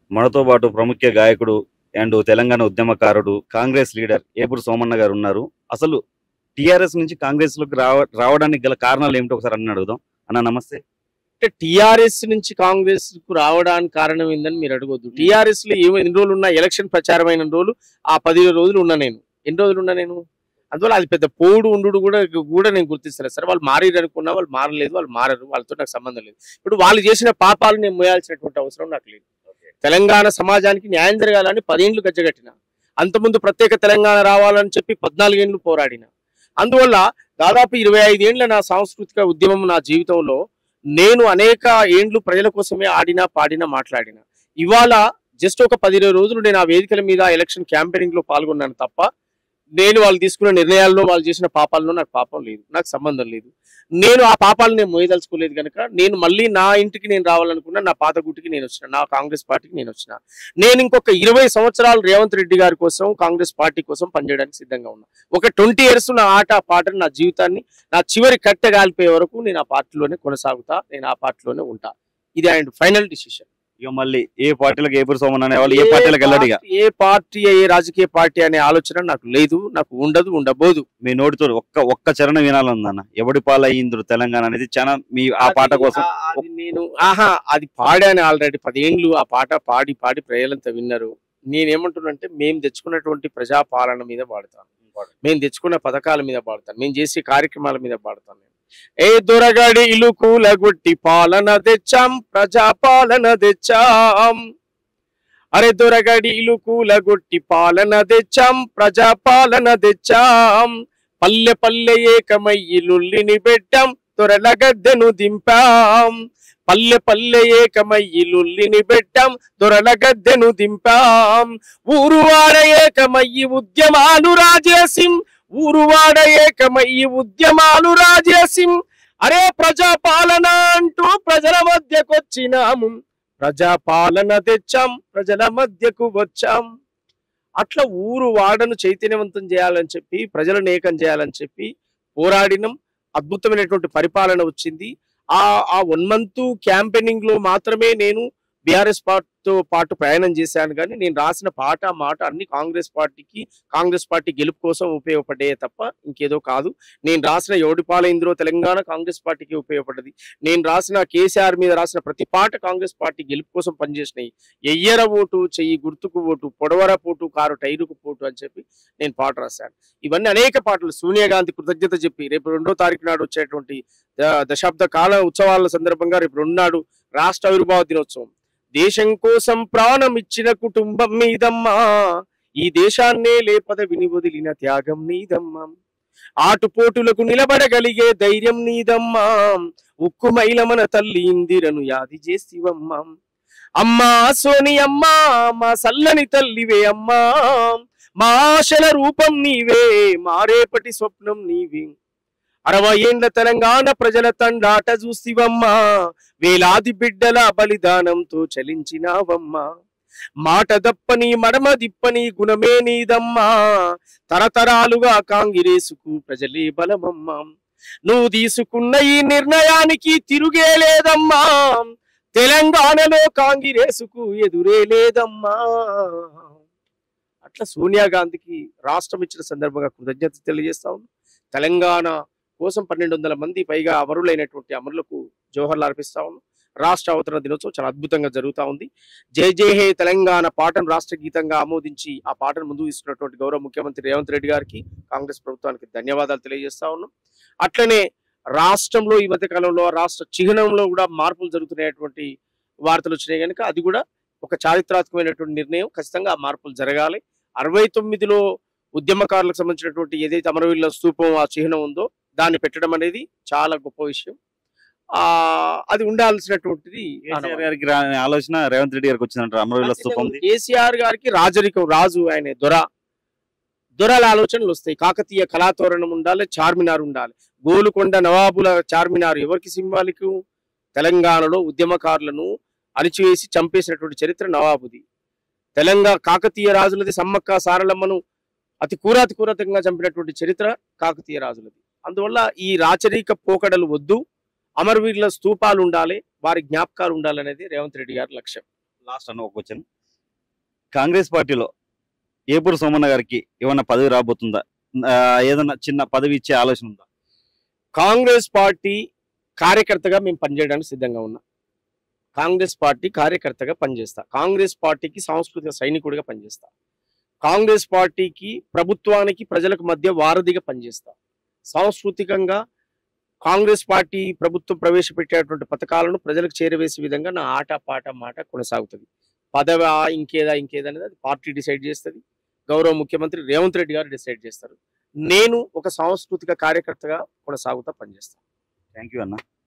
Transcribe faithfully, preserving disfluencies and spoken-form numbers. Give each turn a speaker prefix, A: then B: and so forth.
A: మనతో పాటు ప్రముఖ గాయకుడు అండ్ తెలంగాణ ఉద్యమకారుడు కాంగ్రెస్ లీడర్ ఏపూరు సోమన్న గారు ఉన్నారు. అసలు టిఆర్ఎస్ నుంచి కాంగ్రెస్ లోకి రావ రావడానికి గల కారణాలు ఏమిటో ఒకసారి అన్న అడుగుదాం. అన్న నమస్తే.
B: అంటే టిఆర్ఎస్ నుంచి కాంగ్రెస్ కు రావడానికి కారణం ఏందని మీరు అడగొద్దు. టిఆర్ఎస్ లో ఏమో ఎన్ని రోజులు ఉన్నా, ఎలక్షన్ ప్రచారం అయిన రోజులు ఆ పది రోజులు ఉన్నా నేను ఎన్ని రోజులు ఉన్నా నేను అందువల్ల అది పెద్ద పోడు ఉండు కూడా కూడా నేను గుర్తిస్తలేదు. సరే వాళ్ళు మారేరు అనుకున్నా, వాళ్ళు మారలేదు, వాళ్ళు మారరు, వాళ్ళతో నాకు సంబంధం లేదు. ఇప్పుడు వాళ్ళు చేసిన పాపాలు నేను మోయాల్సినటువంటి అవసరం నాకు లేదు. తెలంగాణ సమాజానికి న్యాయం జరగాలని పదేండ్లు గజ్జగట్టిన, అంతకుముందు ప్రత్యేక తెలంగాణ రావాలని చెప్పి పద్నాలుగేండ్లు పోరాడిన. అందువల్ల దాదాపు ఇరవై ఐదేండ్ల నా సాంస్కృతిక ఉద్యమం నా జీవితంలో నేను అనేక ఏండ్లు ప్రజల కోసమే ఆడినా, పాడినా, మాట్లాడినా. ఇవాళ జస్ట్ ఒక పది ఇరవై రోజులు నేను ఆ వేదికల మీద ఎలక్షన్ క్యాంపెయినింగ్ లో పాల్గొన్నాను తప్ప నేను వాళ్ళు తీసుకున్న నిర్ణయాల్లో, వాళ్ళు చేసిన పాపాల్లో నాకు పాపం లేదు, నాకు సంబంధం లేదు. నేను ఆ పాపాలను నేను మోయదలుచుకోలేదు కనుక నేను మళ్ళీ నా ఇంటికి నేను రావాలనుకున్నా, నా పాత గుటికి నేను వచ్చిన, నా కాంగ్రెస్ పార్టీకి నేను వచ్చిన. నేను ఇంకొక ఇరవై సంవత్సరాలు రేవంత్ రెడ్డి గారి కోసం, కాంగ్రెస్ పార్టీ కోసం పనిచేయడానికి సిద్ధంగా ఉన్నా. ఒక ట్వంటీ ఇయర్స్ నా ఆట పాటను, నా జీవితాన్ని, నా చివరి కట్టె కాలిపోయే వరకు నేను ఆ పార్టీలోనే కొనసాగుతా, నేను ఆ పార్టీలోనే ఉంటా. ఇది ఆయన ఫైనల్ డిసిషన్.
A: ఇక మళ్ళీ ఏ పార్టీలకు ఏపూరు సోమన్న అనే వాళ్ళు ఏ పార్టీలకు వెళ్ళాడు?
B: ఏ పార్టీ, ఏ రాజకీయ పార్టీ అనే ఆలోచన నాకు లేదు, నాకు ఉండదు, ఉండబోదు.
A: మీ నోటితో ఒక్క ఒక్క చరణం వినాలనుందన్న. ఎవడి పాలయ్యింద్రు తెలంగాణ అనేది చాలా మీ ఆ పాట కోసం.
B: అది నేను ఆహా అది పాడాను ఆల్రెడీ పదేండ్లు. ఆ పాట పాడి పాడి ప్రజలంతా విన్నారు. నేనేమంటున్నానంటే మేము తెచ్చుకున్నటువంటి ప్రజాపాలన మీద పాడతాను, మేము తెచ్చుకున్న పథకాల మీద పాడతాను, మేము చేసే కార్యక్రమాల మీద పాడతాను. ఏ దొరగడి ఇల్లు కూలగొట్టి పాలన తెచ్చాం, ప్రజా పాలన తెచ్చాం. అరే దొరగడి ఇల్లు కూలగొట్టి పాలన తెచ్చాం, ప్రజా పాలన తెచ్చాం. పల్లె పల్లె ఏకమయ్యి లుల్లిని పెట్టాం, దొరల గద్దెను దింపాం. పల్లె పల్లె ఏకమయ్యి లుల్లిని పెట్టాం, దొరల గద్దెను దింపాం. ఊరువాడ ఏకమయ్యి ఉద్యమాలు రాజేసిం, ఊరువాడ ఏకమయ్యి ఉద్యమాలు రాజేసిం. అరే ప్రజాపాలన అంటూ ప్రజల మధ్యకొచ్చినాము, ప్రజాపాలన తెచ్చాం, ప్రజల మధ్యకు వచ్చాం. అట్లా ఊరు వాడను చైతన్యవంతం చేయాలని చెప్పి, ప్రజలను ఏకం చేయాలని చెప్పి పోరాడినం. అద్భుతమైనటువంటి పరిపాలన వచ్చింది. ఆ ఆ వన్ మంత్ క్యాంపెయినింగ్ లో మాత్రమే నేను బీఆర్ఎస్ పార్టీతో పాటు ప్రయాణం చేశాను. కానీ నేను రాసిన పాట, మాట అన్ని కాంగ్రెస్ పార్టీకి, కాంగ్రెస్ పార్టీ గెలుపు కోసం ఉపయోగపడ్డాయే తప్ప ఇంకేదో కాదు. నేను రాసిన ఎవడిపాలైంద్రో తెలంగాణ కాంగ్రెస్ పార్టీకి ఉపయోగపడ్డది. నేను రాసిన కేసీఆర్ మీద రాసిన ప్రతి పాట కాంగ్రెస్ పార్టీ గెలుపు కోసం పనిచేసినాయి. ఎయ్యర ఓటు, చెయ్యి గుర్తుకు ఓటు, పొడవర పోటు, కారు టైరుకు పోటు అని చెప్పి నేను పాట రాశాను. ఇవన్నీ అనేక పాటలు. సోనియా గాంధీ కృతజ్ఞత చెప్పి రేపు రెండో తారీఖు నాడు వచ్చేటువంటి దశాబ్ద కాల ఉత్సవాల సందర్భంగా రేపు రెండు నాడు రాష్ట్ర ఆవిర్భావ దినోత్సవం. దేశం కోసం ప్రాణం ఇచ్చిన కుటుంబం మీదమ్మా, ఈ దేశాన్నే లేపద విని వదిలిన త్యాగం నీదమ్మా. ఆటుపోటులకు నిలబడగలిగే ధైర్యం నీదమ్మా. ఉక్కు మైల మన తల్లి ఇందిరను యాది చేసివమ్మా. అమ్మా సోనియమ్మా, మా సల్లని తల్లివే అమ్మా. మా ఆశల రూపం నీవే, మారేపటి స్వప్నం నీవే. అరవై ఏండ్ల తెలంగాణ ప్రజల తండాట చూసివమ్మా. వేలాది బిడ్డల బలిదానంతో చలించినావమ్మా. మాట దప్పని మడమ దిప్పని గుణమే నీదమ్మా. తరతరాలుగా కాంగ్రెసుకు ప్రజలే బలమమ్మా. నువ్వు తీసుకున్న ఈ నిర్ణయానికి తిరుగే లేదమ్మా. తెలంగాణలో కాంగ్రెసుకు ఎదురే లేదమ్మా. అట్లా సోనియా గాంధీకి రాష్ట్రం ఇచ్చిన సందర్భంగా కృతజ్ఞత తెలియజేస్తా ఉన్నాం. తెలంగాణ కోసం పన్నెండు వందల మంది పైగా అమరులైనటువంటి అమరులకు జోహర్లు అర్పిస్తా ఉన్నాం. రాష్ట్ర అవతరణ దినోత్సవం చాలా అద్భుతంగా జరుగుతూ ఉంది. జై జై హే తెలంగాణ పాటను రాష్ట్ర గీతంగా ఆమోదించి ఆ పాటను ముందుకు తీసుకున్నటువంటి గౌరవ ముఖ్యమంత్రి రేవంత్ రెడ్డి గారికి, కాంగ్రెస్ ప్రభుత్వానికి ధన్యవాదాలు తెలియజేస్తా ఉన్నాం. అట్లనే రాష్ట్రంలో ఈ మధ్య కాలంలో రాష్ట్ర చిహ్నంలో కూడా మార్పులు జరుగుతున్నటువంటి వార్తలు వచ్చినాయి కనుక అది కూడా ఒక చారిత్రాత్మకమైనటువంటి నిర్ణయం. ఖచ్చితంగా ఆ మార్పులు జరగాలి. అరవై తొమ్మిదిలో ఉద్యమకారులకు సంబంధించినటువంటి ఏదైతే అమరవీరుల స్తూపం, ఆ చిహ్నం ఉందో దాన్ని పెట్టడం అనేది చాలా గొప్ప విషయం. ఆ అది ఉండాల్సినటువంటిది
A: ఆలోచన రేవంత్ రెడ్డి గారికి వచ్చిందంటారు. అమరవీరుల స్తూపం
B: కేసీఆర్ గారికి రాజరికం, రాజు ఆయన దొర, దొరల ఆలోచనలు వస్తాయి. కాకతీయ కళాతోరణం ఉండాలి, చార్మినార్ ఉండాలి. గోలుకొండ నవాబుల చార్మినార్ ఎవరికి సింబాలిక్? తెలంగాణలో ఉద్యమకారులను అణిచివేసి చంపేసినటువంటి చరిత్ర నవాబుది. తెలంగాణ కాకతీయ రాజులది. సమ్మక్క సారలమ్మను అతి కూరాతి కూరతంగా చంపినటువంటి చరిత్ర కాకతీయ రాజులది. అందువల్ల ఈ రాచరిక పోకడలు వద్దు, అమరవీరుల స్తూపాలు ఉండాలి, వారి జ్ఞాపకాలు ఉండాలనేది రేవంత్ రెడ్డి గారి లక్ష్యం.
A: లాస్ట్ అన్న ఒక క్వశ్చన్, కాంగ్రెస్ పార్టీలో ఏపూరు సోమన్న గారికి ఏమన్నా పదవి రాబోతుందా? ఆ, ఏదన్నా చిన్న పదవి ఇచ్చే ఆలోచన ఉందా?
B: కాంగ్రెస్ పార్టీ కార్యకర్తగా మేము పనిచేయడానికి సిద్ధంగా ఉన్నాం. కాంగ్రెస్ పార్టీ కార్యకర్తగా పనిచేస్తా. కాంగ్రెస్ పార్టీకి సాంస్కృతిక సైనికుడిగా పనిచేస్తా. కాంగ్రెస్ పార్టీకి ప్రభుత్వానికి ప్రజలకు మధ్య వారధిగా పనిచేస్తా. సాంస్కృతికంగా కాంగ్రెస్ పార్టీ ప్రభుత్వం ప్రవేశపెట్టేటువంటి పథకాలను ప్రజలకు చేరవేసే విధంగా నా ఆట పాట మాట కొనసాగుతుంది. పదవి ఇంకేదా ఇంకేదా అనేది అది పార్టీ డిసైడ్ చేస్తుంది. గౌరవ ముఖ్యమంత్రి రేవంత్ రెడ్డి గారు డిసైడ్ చేస్తారు. నేను ఒక సాంస్కృతిక కార్యకర్తగా కొనసాగుతా పనిచేస్తాను.
A: థ్యాంక్ యూ అన్న.